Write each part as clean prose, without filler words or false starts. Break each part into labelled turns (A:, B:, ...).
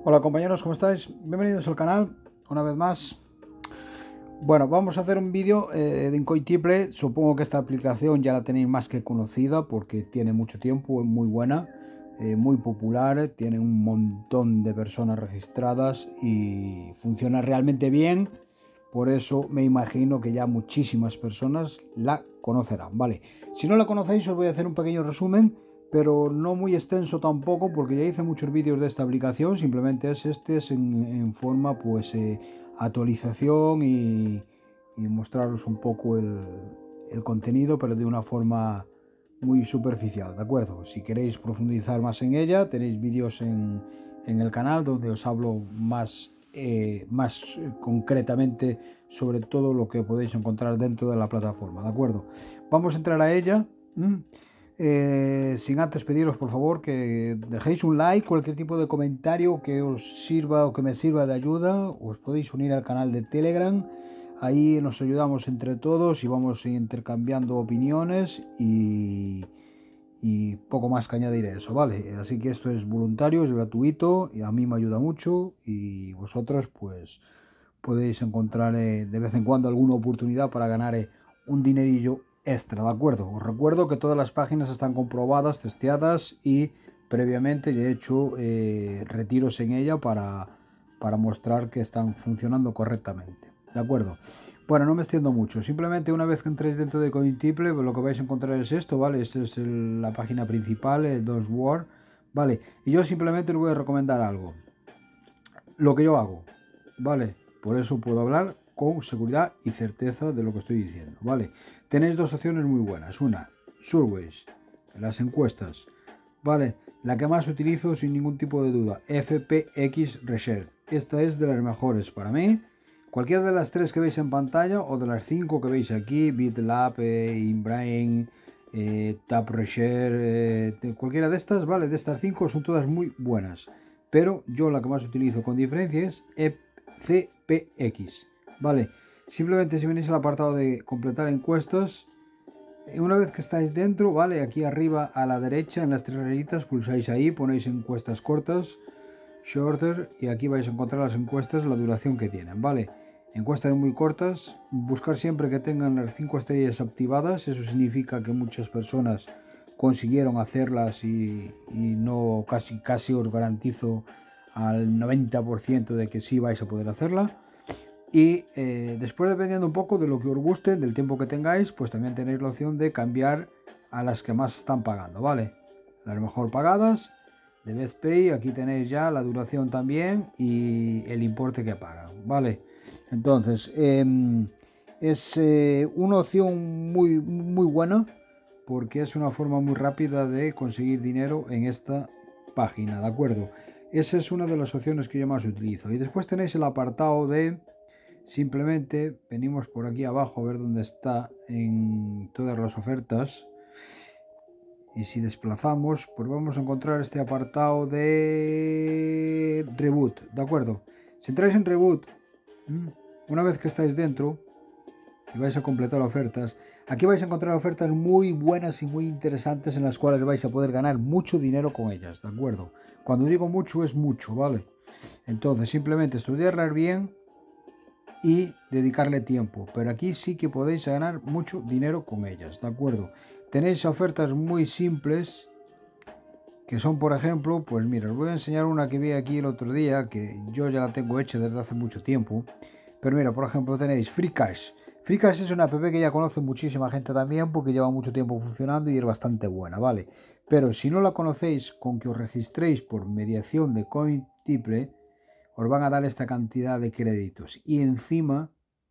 A: Hola compañeros, ¿cómo estáis? Bienvenidos al canal una vez más. Bueno, vamos a hacer un vídeo de Incointiple. Supongo que esta aplicación ya la tenéis más que conocida porque tiene mucho tiempo, es muy buena, muy popular, tiene un montón de personas registradas y funciona realmente bien. Por eso me imagino que ya muchísimas personas la conocerán, ¿vale? Si no la conocéis, os voy a hacer un pequeño resumen, pero no muy extenso tampoco, porque ya hice muchos vídeos de esta aplicación. Simplemente es en forma, pues, actualización y mostraros un poco el contenido, pero de una forma muy superficial, ¿de acuerdo? Si queréis profundizar más en ella, tenéis vídeos en el canal donde os hablo más concretamente sobre todo lo que podéis encontrar dentro de la plataforma, ¿de acuerdo? Vamos a entrar a ella. Sin antes pediros por favor que dejéis un like, cualquier tipo de comentario que os sirva o que me sirva de ayuda. Os podéis unir al canal de Telegram, ahí nos ayudamos entre todos y vamos intercambiando opiniones y poco más que añadir a eso, ¿vale? Así que esto es voluntario, es gratuito y a mí me ayuda mucho, y vosotros pues podéis encontrar de vez en cuando alguna oportunidad para ganar un dinerillo extra, ¿de acuerdo? Os recuerdo que todas las páginas están comprobadas, testeadas y previamente ya he hecho retiros en ella para mostrar que están funcionando correctamente, ¿de acuerdo? Bueno, no me extiendo mucho, simplemente una vez que entréis dentro de Cointiple, lo que vais a encontrar es esto, ¿vale? Esta es la página principal, el Don't Worry, ¿vale? Y yo simplemente os voy a recomendar algo, lo que yo hago, ¿vale? Por eso puedo hablar con seguridad y certeza de lo que estoy diciendo, ¿vale? Tenéis dos opciones muy buenas. Una, Surveys, las encuestas, ¿vale? La que más utilizo sin ningún tipo de duda, FPX Research. Esta es de las mejores para mí. Cualquiera de las tres que veis en pantalla o de las cinco que veis aquí, BitLab, InBrain, TapResearch, cualquiera de estas, ¿vale? De estas cinco son todas muy buenas, pero yo la que más utilizo con diferencia es FCPX, ¿vale? Simplemente si venís al apartado de completar encuestas, una vez que estáis dentro, ¿vale? Aquí arriba a la derecha en las tres rayitas pulsáis ahí, ponéis encuestas cortas, shorter, y aquí vais a encontrar las encuestas, la duración que tienen, ¿vale? Encuestas muy cortas, buscar siempre que tengan las 5 estrellas activadas. Eso significa que muchas personas consiguieron hacerlas y no, casi os garantizo al 90% de que sí vais a poder hacerla. Y después, dependiendo un poco de lo que os guste, del tiempo que tengáis, pues también tenéis la opción de cambiar a las que más están pagando, ¿vale? Las mejor pagadas de Best Pay, aquí tenéis ya la duración también y el importe que pagan, ¿vale? Entonces, es una opción muy buena, porque es una forma muy rápida de conseguir dinero en esta página, ¿de acuerdo? Esa es una de las opciones que yo más utilizo. Y después tenéis el apartado de... Simplemente venimos por aquí abajo a ver dónde está en todas las ofertas. Y si desplazamos, pues vamos a encontrar este apartado de Reboot, ¿de acuerdo? Si entráis en Reboot, una vez que estáis dentro y vais a completar ofertas, aquí vais a encontrar ofertas muy buenas y muy interesantes en las cuales vais a poder ganar mucho dinero con ellas, ¿de acuerdo? Cuando digo mucho es mucho, ¿vale? Entonces simplemente estudiarlas bien y dedicarle tiempo, pero aquí sí que podéis ganar mucho dinero con ellas, ¿de acuerdo? Tenéis ofertas muy simples que son, por ejemplo, pues mira, os voy a enseñar una que vi aquí el otro día, que yo ya la tengo hecha desde hace mucho tiempo. Pero mira, por ejemplo, tenéis Free Cash. Free Cash es una app que ya conoce muchísima gente también, porque lleva mucho tiempo funcionando y es bastante buena, ¿vale? Pero si no la conocéis, con que os registréis por mediación de Cointiple, os van a dar esta cantidad de créditos. Y encima,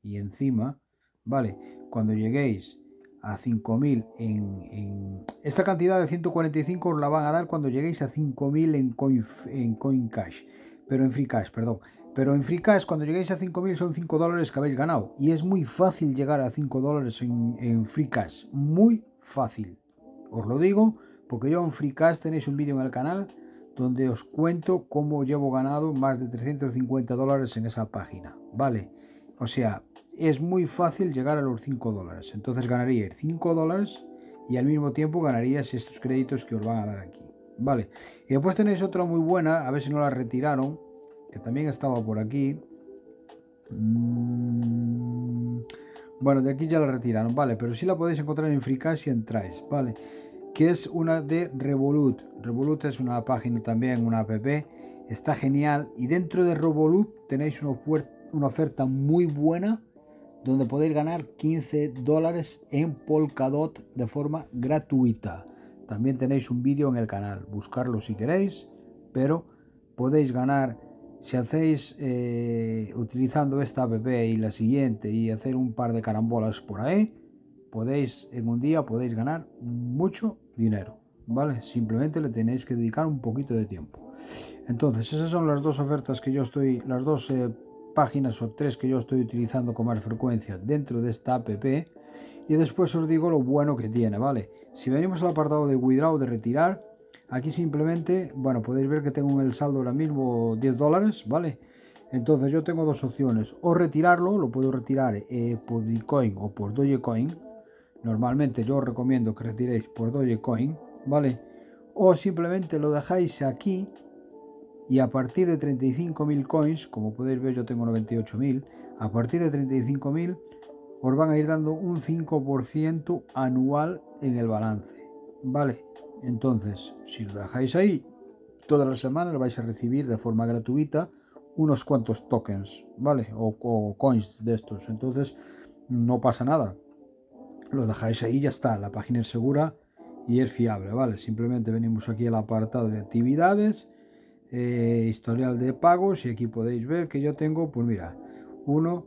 A: ¿vale? Cuando lleguéis a 5.000 esta cantidad de 145 os la van a dar cuando lleguéis a 5.000 en CoinCash, pero en Free Cash, perdón. Pero en Free Cash, cuando lleguéis a 5.000 son 5 dólares que habéis ganado. Y es muy fácil llegar a 5 dólares en Free Cash. Muy fácil. Os lo digo porque yo en Free Cash tenéis un vídeo en el canal donde os cuento cómo llevo ganado más de 350 dólares en esa página, ¿vale? O sea, es muy fácil llegar a los 5 dólares. Entonces ganaríais 5 dólares y al mismo tiempo ganaríais estos créditos que os van a dar aquí, ¿vale? Y después tenéis otra muy buena, a ver si no la retiraron, que también estaba por aquí. Bueno, de aquí ya la retiraron, vale, pero sí la podéis encontrar en FreeCash si entráis, vale, que es una de Revolut. Revolut es una página también, una app, está genial, y dentro de Revolut tenéis una oferta muy buena donde podéis ganar $15 en Polkadot de forma gratuita. También tenéis un vídeo en el canal, buscarlo si queréis, pero podéis ganar, si hacéis utilizando esta app y la siguiente y hacer un par de carambolas por ahí, en un día podéis ganar mucho dinero, ¿vale? Simplemente le tenéis que dedicar un poquito de tiempo. Entonces, esas son las dos ofertas que yo estoy, las dos páginas o tres que yo estoy utilizando con más frecuencia dentro de esta app. Y después os digo lo bueno que tiene, ¿vale? Si venimos al apartado de withdraw, de retirar, aquí simplemente, bueno, podéis ver que tengo en el saldo ahora mismo $10, ¿vale? Entonces yo tengo dos opciones, o retirarlo, lo puedo retirar por Bitcoin o por Dogecoin. Normalmente yo os recomiendo que retiréis por Dogecoin, ¿vale? O simplemente lo dejáis aquí y a partir de 35.000 coins, como podéis ver yo tengo 98.000, a partir de 35.000 os van a ir dando un 5% anual en el balance, ¿vale? Entonces, si lo dejáis ahí, todas las semanas vais a recibir de forma gratuita unos cuantos tokens, ¿vale? O coins de estos, entonces no pasa nada. Lo dejáis ahí y ya está, la página es segura y es fiable, ¿vale? Simplemente venimos aquí al apartado de actividades, historial de pagos, y aquí podéis ver que yo tengo, pues mira, 1,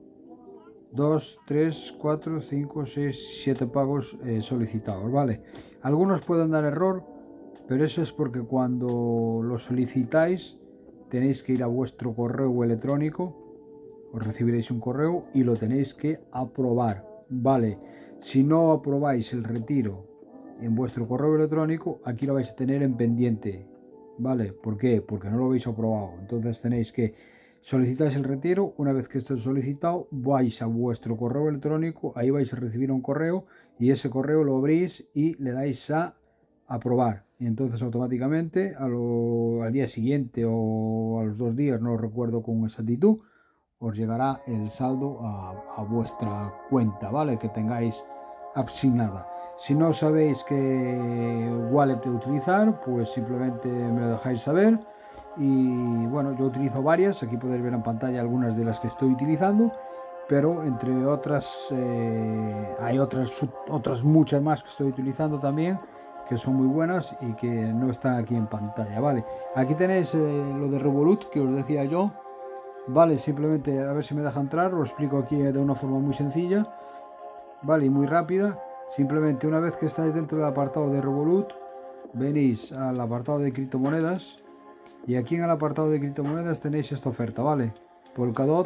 A: 2, 3, 4, 5, 6, 7 pagos solicitados, ¿vale? Algunos pueden dar error, pero eso es porque cuando lo solicitáis tenéis que ir a vuestro correo electrónico, os recibiréis un correo y lo tenéis que aprobar, ¿vale? Si no aprobáis el retiro en vuestro correo electrónico, aquí lo vais a tener en pendiente, ¿vale? ¿Por qué? Porque no lo habéis aprobado. Entonces tenéis que solicitar el retiro. Una vez que esté solicitado, vais a vuestro correo electrónico, ahí vais a recibir un correo y ese correo lo abrís y le dais a aprobar. Y entonces automáticamente al día siguiente o a los 2 días, no lo recuerdo con exactitud, os llegará el saldo a vuestra cuenta, ¿vale? Que tengáis asignada. Si no sabéis qué wallet utilizar, pues simplemente me lo dejáis saber. Y bueno, yo utilizo varias, aquí podéis ver en pantalla algunas de las que estoy utilizando, pero entre otras hay otras muchas más que estoy utilizando también, que son muy buenas y que no están aquí en pantalla, ¿vale? Aquí tenéis lo de Revolut que os decía yo. Vale, simplemente a ver si me deja entrar, lo explico aquí de una forma muy sencilla, vale, y muy rápida. Simplemente una vez que estáis dentro del apartado de Revolut, venís al apartado de criptomonedas y aquí en el apartado de criptomonedas tenéis esta oferta, ¿vale? Polkadot,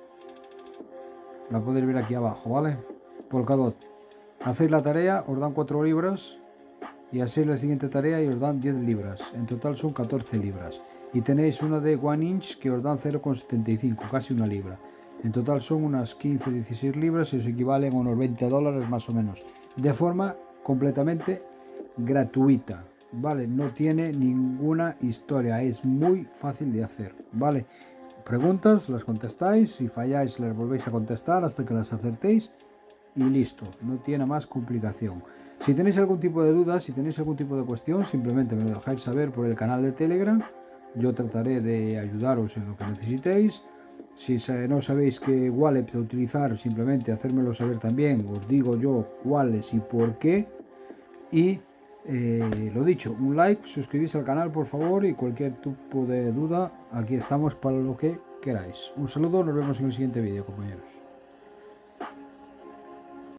A: la podéis ver aquí abajo, ¿vale? Polkadot, hacéis la tarea, os dan 4 libras y hacéis la siguiente tarea y os dan 10 libras, en total son 14 libras. Y tenéis una de 1 inch que os dan 0,75, casi una libra. En total son unas 15-16 libras y os equivalen a unos $20 más o menos. De forma completamente gratuita, ¿vale? No tiene ninguna historia, es muy fácil de hacer, ¿vale? Preguntas, las contestáis, si falláis las volvéis a contestar hasta que las acertéis y listo, no tiene más complicación. Si tenéis algún tipo de duda, si tenéis algún tipo de cuestión, simplemente me lo dejáis saber por el canal de Telegram. Yo trataré de ayudaros en lo que necesitéis. Si no sabéis qué wallet utilizar, simplemente hacérmelo saber también. Os digo yo cuáles y por qué. Y lo dicho, un like, suscribís al canal por favor y cualquier tipo de duda, aquí estamos para lo que queráis. Un saludo, nos vemos en el siguiente vídeo, compañeros.